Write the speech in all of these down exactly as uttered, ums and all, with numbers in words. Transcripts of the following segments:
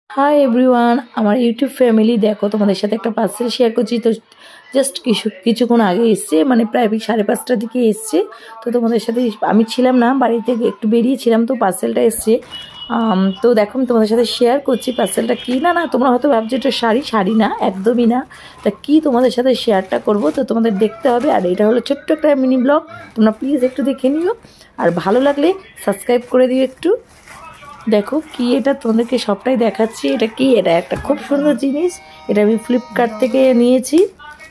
High everyone, আমার YouTube family. দেখো তোমাদের সাথে একটা পার্সেল শেয়ার করছি। তো জাস্ট কিছু কিছুক্ষণ আগে এসছে, মানে প্রায় সাড়ে পাঁচটার দিকে এসছে। তো তোমাদের সাথে আমি ছিলাম না, বাড়িতে একটু বেরিয়েছিলাম, তো পার্সেলটা এসছে। তো দেখো আমি তোমাদের সাথে শেয়ার করছি পার্সেলটা কী। না না তোমরা হয়তো ভাবছো এটা শাড়ি, শাড়ি না, একদমই না। তা কী তোমাদের সাথে শেয়ারটা করব, তো তোমাদের দেখতে হবে। আর এটা হলো ছোট্ট একটা মিনি ব্লগ, তোমরা প্লিজ একটু দেখে নিও। আর ভালো লাগলে সাবস্ক্রাইব করে দিও একটু। দেখো কি এটা, তোমাদেরকে সবটাই দেখাচ্ছি। এটা কি, এটা একটা খুব সুন্দর জিনিস। এটা আমি ফ্লিপকার্ট থেকে নিয়েছি।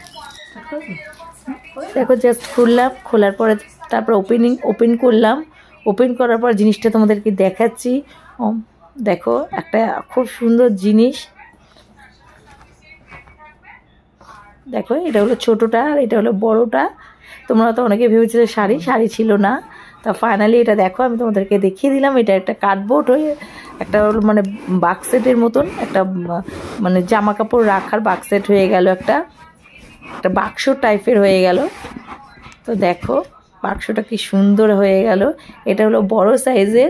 দেখো জাস্ট খুললাম, খোলার পরে তারপর ওপেনিং ওপেন করলাম। ওপেন করার পর জিনিসটা তোমাদেরকে দেখাচ্ছি। দেখো একটা খুব সুন্দর জিনিস। দেখো এটা হলো ছোটোটা আর এটা হলো বড়োটা। তোমরা তো অনেকে ভেবেছিলে শাড়ি, শাড়ি ছিল না। তা ফাইনালি এটা দেখো আমি তোমাদেরকে দেখিয়ে দিলাম। এটা একটা কার্ডবোর্ড হয়ে একটা মানে বাক্সেটের মতন, একটা মানে জামা কাপড় রাখার বাক্সেট হয়ে গেল, একটা একটা বাক্স টাইপের হয়ে গেল। তো দেখো বাক্সটা কি সুন্দর হয়ে গেল। এটা হলো বড় সাইজের।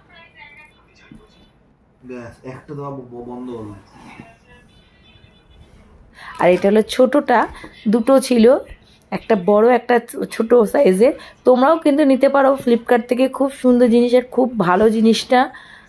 আর এটা হলো ছোটোটা, দুটো ছিল, একটা বড় একটা ছোট সাইজের। তোমরাও কিন্তু নিতে পারো ফ্লিপকার্ট থেকে, খুব সুন্দর জিনিস আর খুব ভালো জিনিসটা।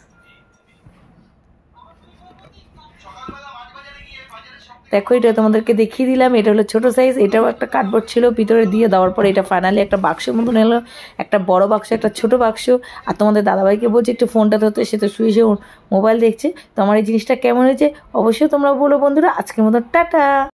দেখো এটা তোমাদেরকে দেখিয়ে দিলাম। এটা হলো ছোটো সাইজ। এটাও একটা কার্ডবোর্ড ছিল, ভিতরে দিয়ে দেওয়ার পরে এটা ফাইনালি একটা বাক্সের মতন এলো। একটা বড় বাক্স, একটা ছোট বাক্স। আর তোমাদের দাদাভাইকে বলছি একটু ফোনটা ধরতে, সে তো শুয়ে শুয়ে মোবাইল দেখছে। তো আমার এই জিনিসটা কেমন হয়েছে অবশ্যই তোমরা বলো বন্ধুরা। আজকের মতো টাটা।